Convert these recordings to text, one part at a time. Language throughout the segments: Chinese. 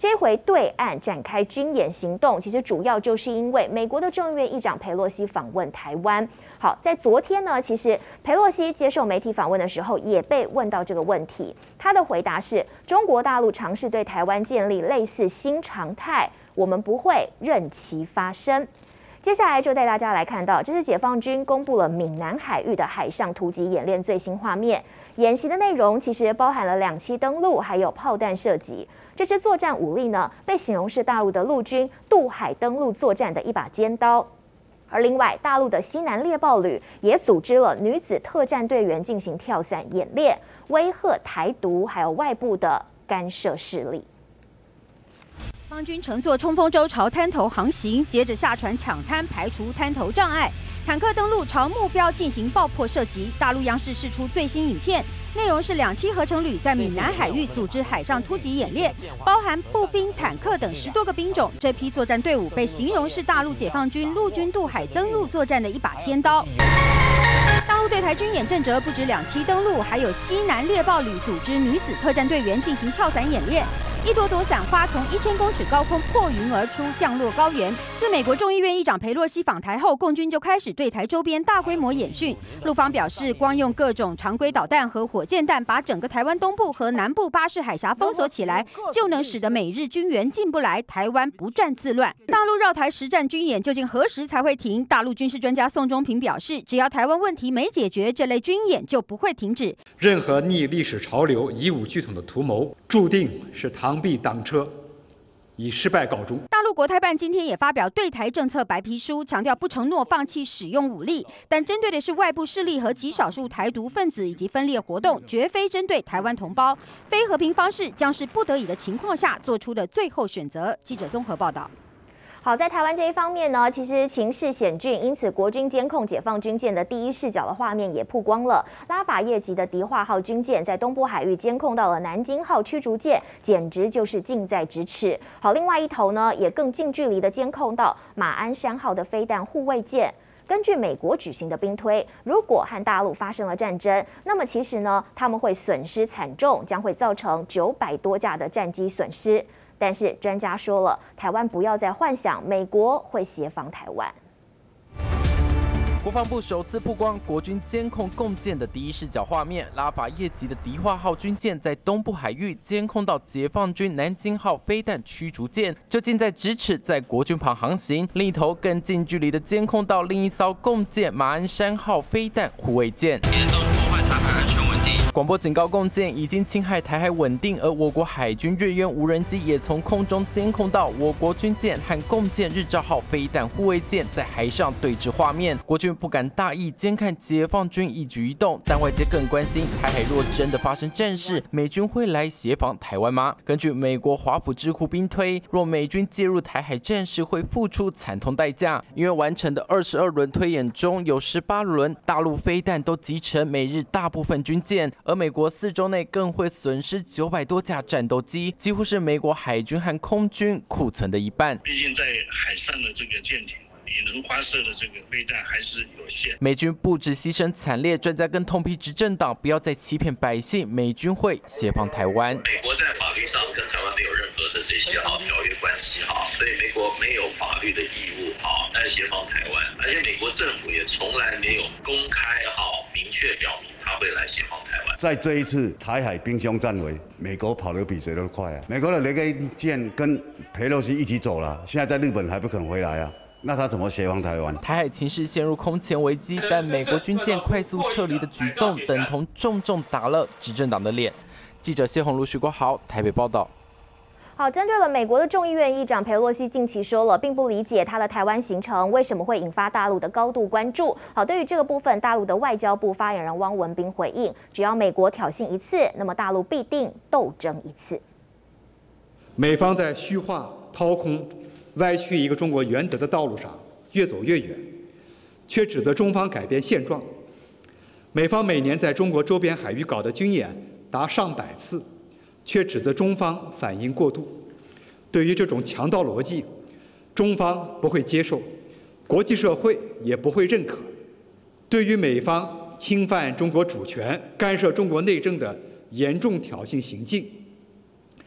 这回对岸展开军演行动，其实主要就是因为美国的众议院议长佩洛西访问台湾。好，在昨天呢，其实佩洛西接受媒体访问的时候，也被问到这个问题，他的回答是：中国大陆尝试对台湾建立类似新常态，我们不会任其发生。接下来就带大家来看到，这是解放军公布了闽南海域的海上突击演练最新画面。演习的内容其实包含了2栖登陆，还有炮弹射击。这支作战武力呢，被形容是大陆的陆军渡海登陆作战的一把尖刀。而另外，大陆的西南猎豹旅也组织了女子特战队员进行跳伞演练，威吓台独还有外部的干涉势力。 方军乘坐冲锋舟朝滩头航行，接着下船抢滩，排除滩头障碍。坦克登陆朝目标进行爆破射击。大陆央视释出最新影片，内容是2栖合成旅在闽南海域组织海上突击演练，包含步兵、坦克等10多个兵种。这批作战队伍被形容是大陆解放军陆军渡海登陆作战的一把尖刀。大陆对台军演正则不止2栖登陆，还有西南猎豹旅组织女子特战队员进行跳伞演练。一朵朵伞花从1000公尺高空破云而出，降落高原。自美国众议院议长佩洛西访台后，共军就开始对台周边大规模演训。陆方表示，光用各种常规导弹和火箭弹把整个台湾东部和南部巴士海峡封锁起来，就能使得美日军援进不来，台湾不战自乱。大陆绕台实战军演究竟何时才会停？大陆军事专家宋忠平表示，只要台湾问题没解决，这类军演就不会停止。 任何逆历史潮流、以武拒统的图谋，注定是螳臂挡车，以失败告终。 大陆国台办今天也发表对台政策白皮书，强调不承诺放弃使用武力，但针对的是外部势力和极少数台独分子以及分裂活动，绝非针对台湾同胞。非和平方式将是不得已的情况下做出的最后选择。记者综合报道。 好，在台湾这一方面呢，其实情势险峻，因此国军监控解放军舰的第一视角的画面也曝光了。拉法叶级的迪化号军舰在东部海域监控到了南京号驱逐舰，简直就是近在咫尺。好，另外一头呢，也更近距离的监控到马鞍山号的飞弹护卫舰。根据美国举行的兵推，如果和大陆发生了战争，那么其实呢，他们会损失惨重，将会造成900多架的战机损失。但是专家说了，台湾不要再幻想美国会协防台湾。 国防部首次曝光国军监控共舰的第一视角画面，拉法叶级的迪化号军舰在东部海域监控到解放军南京号飞弹驱逐舰，就近在咫尺，在国军旁航行。另一头更近距离的监控到另一艘共舰马鞍山号飞弹护卫舰。严重破坏台海安全稳定。广播警告共舰已经侵害台海稳定，而我国海军日渊无人机也从空中监控到我国军舰和共舰日照号飞弹护卫舰在海上对峙画面。国军不敢大意监看解放军一举一动，但外界更关心台海若真的发生战事，美军会来协防台湾吗？根据美国华府智库兵推，若美军介入台海战事，会付出惨痛代价，因为完成的22轮推演中有18轮大陆飞弹都击沉美日大部分军舰，而美国4周内更会损失900多架战斗机，几乎是美国海军和空军库存的一半。 毕竟在海上的这个舰艇，你能发射的这个飞弹还是有限。 美军不止牺牲惨烈，专家更痛批执政党不要再欺骗百姓，美军会协防台湾。 美国在法律上跟台湾没有任何的这些条约关系所以美国没有法律的义务来协防台湾，而且美国政府也从来没有公开明确表明他会来协防台湾。 在这一次台海兵凶战危，美国跑得比谁都快美国的雷根舰跟裴洛西一起走了，现在在日本还不肯回来那他怎么协防台湾？ 台海情势陷入空前危机，但美国军舰快速撤离的举动，等同重重打了执政党的脸。记者谢宏如、徐国豪台北报道。 好，针对了美国的众议院议长裴洛西近期说了，并不理解他的台湾行程为什么会引发大陆的高度关注。好，对于这个部分，大陆的外交部发言人汪文斌回应，只要美国挑衅一次，那么大陆必定斗争一次。 美方在虚化、掏空、歪曲一个中国原则的道路上越走越远，却指责中方改变现状。美方每年在中国周边海域搞的军演达上百次，却指责中方反应过度。对于这种强盗逻辑，中方不会接受，国际社会也不会认可。对于美方侵犯中国主权、干涉中国内政的严重挑衅行径，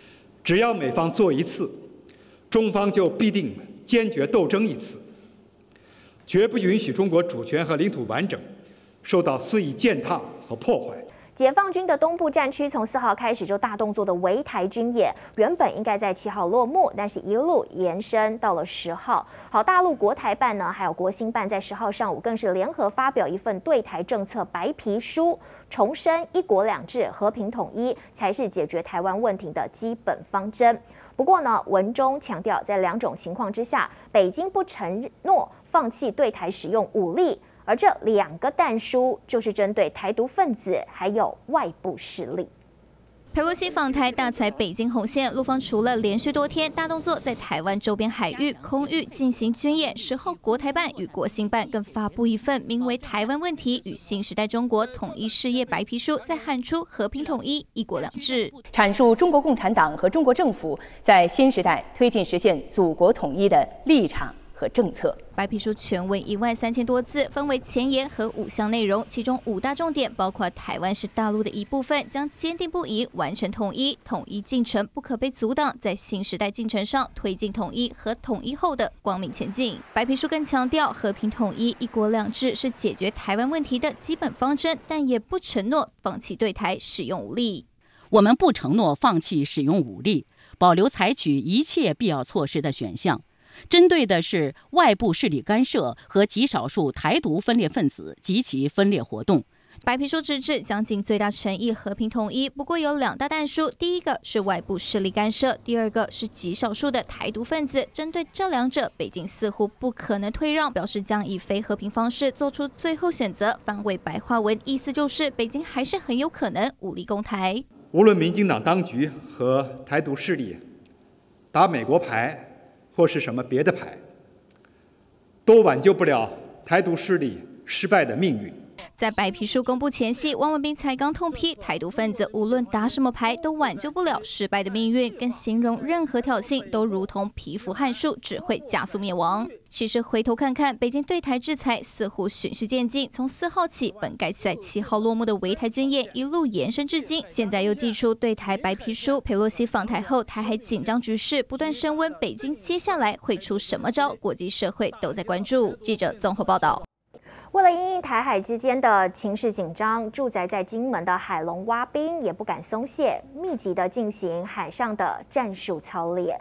只要美方做一次，中方就必定坚决斗争一次，绝不允许中国主权和领土完整受到肆意践踏和破坏。 解放军的东部战区从4号开始就大动作的围台军演，原本应该在7号落幕，但是一路延伸到了10号。好，大陆国台办呢，还有国新办在10号上午更是联合发表一份对台政策白皮书，重申一国两制、和平统一才是解决台湾问题的基本方针。不过呢，文中强调，在2种情况之下，北京不承诺放弃对台使用武力。而这2个弹书就是针对台独分子还有外部势力。 佩洛西访台大踩北京红线，陆方除了连续多天大动作在台湾周边海域、空域进行军演，10号国台办与国新办更发布一份名为《台湾问题与新时代中国统一事业白皮书》，在喊出和平统一、一国两制， 阐述中国共产党和中国政府在新时代推进实现祖国统一的立场和政策。 白皮书全文13000多字，分为前言和5项内容，其中5大重点包括台湾是大陆的一部分，将坚定不移完成统一，统一进程不可被阻挡，在新时代进程上推进统一和统一后的光明前进。白皮书更强调，和平统一、一国两制是解决台湾问题的基本方针，但也不承诺放弃对台使用武力。 我们不承诺放弃使用武力，保留采取一切必要措施的选项。针对的是外部势力干涉和极少数台独分裂分子及其分裂活动。 白皮书直至将尽最大诚意和平统一，不过有2大弹书，第一个是外部势力干涉，第二个是极少数的台独分子。针对这2者，北京似乎不可能退让，表示将以非和平方式做出最后选择。翻为白话文，意思就是北京还是很有可能武力攻台。 无论民进党当局和台独势力打美国牌或是什么别的牌，都挽救不了台独势力失败的命运。 在白皮书公布前夕，汪文斌才刚痛批台独分子无论打什么牌都挽救不了失败的命运，更形容任何挑衅都如同蚍蜉撼树，只会加速灭亡。其实回头看看，北京对台制裁似乎循序渐进，从4号起本该在7号落幕的围台军演一路延伸至今，现在又祭出对台白皮书。佩洛西访台后，台海紧张局势不断升温，北京接下来会出什么招？国际社会都在关注。记者综合报道。 为了因应台海之间的情势紧张，驻宅在金门的海龙蛙兵也不敢松懈，密集的进行海上的战术操练。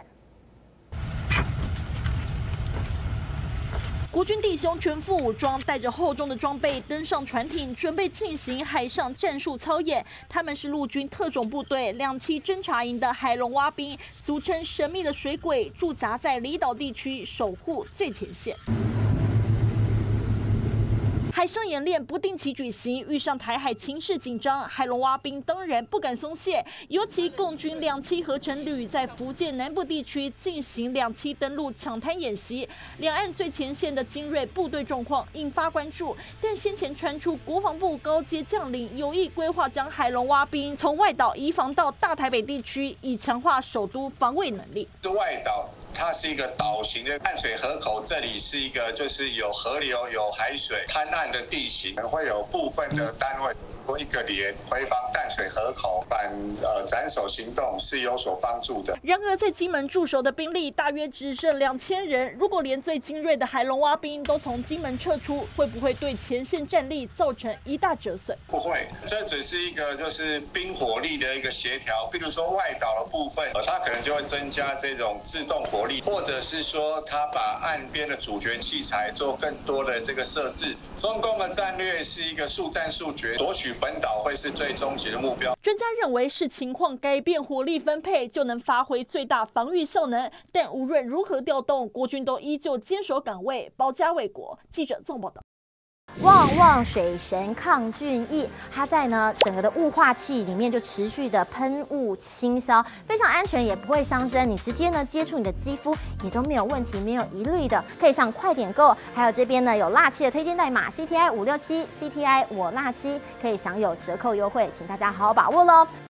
国军弟兄全副武装，带着厚重的装备登上船艇，准备进行海上战术操演。他们是陆军特种部队2栖侦察营的海龙蛙兵，俗称神秘的水鬼，驻扎在离岛地区，守护最前线。海上演练不定期举行，遇上台海情势紧张，海龙蛙兵当然不敢松懈。尤其共军2栖合成旅在福建南部地区进行2栖登陆抢滩演习，两岸最前线的精锐部队状况引发关注。但先前传出国防部高阶将领有意规划将海龙蛙兵从外岛移防到大台北地区，以强化首都防卫能力。 外岛它是一个岛型的淡水河口，这里是一个就是有河流、有海水、滩岸的地形，会有部分的单位一个连回防淡水河口，反斩首行动是有所帮助的。 然而，在金门驻守的兵力大约只剩2000人，如果连最精锐的海龙蛙兵都从金门撤出，会不会对前线战力造成一大折损？ 不会，这只是一个就是兵火力的一个协调。比如说外岛的部分，它可能就会增加这种自动火力，或者是说它把岸边的主角器材做更多的这个设置。中共的战略是一个速战速决，夺取本岛会是最终极的目标。 专家认为是情况改变火力分配就能发挥最大防御效能，但无论如何调动，国军都依旧坚守岗位，保家卫国。记者综报道。 旺旺水神抗菌液，它在整个的雾化器里面就持续的喷雾清消，非常安全，也不会伤身。你直接接触你的肌肤也都没有问题，没有疑虑的，可以上快点购。还有这边有辣七的推荐代码 CTI567 CTI 我辣七，可以享有折扣优惠，请大家好好把握喽。